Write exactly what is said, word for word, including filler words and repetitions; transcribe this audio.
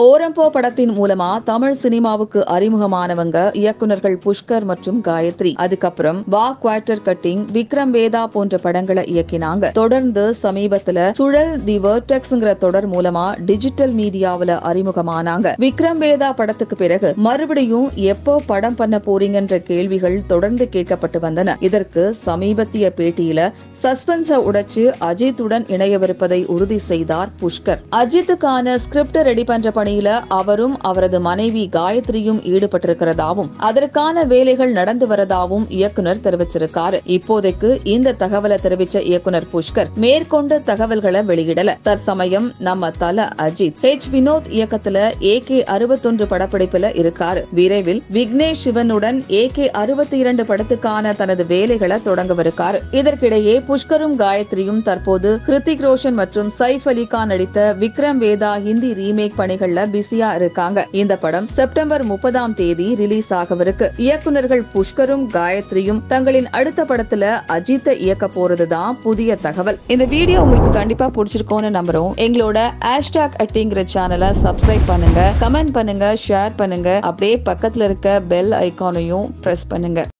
ஓரம்போ படத்தின் மூலமா தமிழ் சினிமாவுக்கு அறிமுகமானவங்க இயக்குனர்கள் புஷ்கர் மற்றும் காயத்ரி. அதுக்கப்புறம் வா குவார்டர் கட்டிங், விக்ரம் வேதா போன்ற படங்களை இயக்கினாங்க. தொடர்ந்து சமீபத்துல சுழல் தி வெர்டெக்ஸ்ங்கிற தொடர் மூலமா டிஜிட்டல் மீடியாவுல அறிமுகமானாங்க. விக்ரம் வேதா படத்துக்கு பிறகு மறுபடியும் எப்போ படம் பண்ண போறீங்கன்ற கேள்விகள் தொடர்ந்து கேட்கப்பட்டு வந்தன. இதற்கு சமீபத்திய பேட்டியில சஸ்பென்ஸ உடைச்சு அஜித்துடன் இணையவிருப்பதை உறுதி செய்தார் புஷ்கர். அஜித்துக்கான ஸ்கிரிப்ட் ரெடி பண்ற பணியில அவரும் அவரது மனைவி காயத்ரியும் ஈடுபட்டிருக்கிறதாவும் அதற்கான வேலைகள் நடந்து வரதாவும் இயக்குனர் தெரிவிச்சிருக்காரு. இப்போதைக்கு இந்த தகவலை தெரிவிச்ச இயக்குனர் புஷ்கர் மேற்கொண்ட தகவல்களை வெளியிடல. தற்சமயம் நம்ம தல அஜித் ஹெச் வினோத் இயக்கத்துல ஏ கே அறுபத்தொன்று படப்பிடிப்புல இருக்காரு. விரைவில் விக்னேஷ் சிவனுடன் ஏ கே அறுபத்தி இரண்டு படத்துக்கான தனது வேலைகளை தொடங்கவிருக்காரு. இதற்கிடையே புஷ்கரும் காயத்ரியும் தற்போது ஹிருத்திக் ரோஷன் மற்றும் சைஃப் அலி கான் நடித்த விக்ரம் வேதா ஹிந்தி ரீமேக் பணிகள்ல பிஸியா இருக்காங்க. இந்த படம் செப்டம்பர் முப்பதாம் தேதி ரிலீஸ் ஆகவிருக்கு. இயக்குனர்கள் புஷ்கரும் காயத்ரியும் தங்களின் அடுத்த படத்துல அஜித்தை இயக்க போறதுதான் புதிய தகவல். இந்த வீடியோ உங்களுக்கு கண்டிப்பா பிடிச்சிருக்கோன்னு நம்புறோம். எங்களோட ஹேஷ்டாக் அட்டிங்கிற சேனலை சப்ஸ்கிரைப் பண்ணுங்க, கமெண்ட் பண்ணுங்க, ஷேர் பண்ணுங்க. அப்படியே பக்கத்துல இருக்க பெல் ஐகானையும் பிரஸ் பண்ணுங்க.